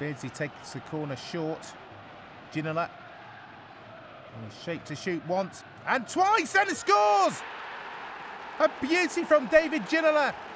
Beardsley takes the corner short. Ginola. And a shape to shoot once and twice, and it scores! A beauty from David Ginola.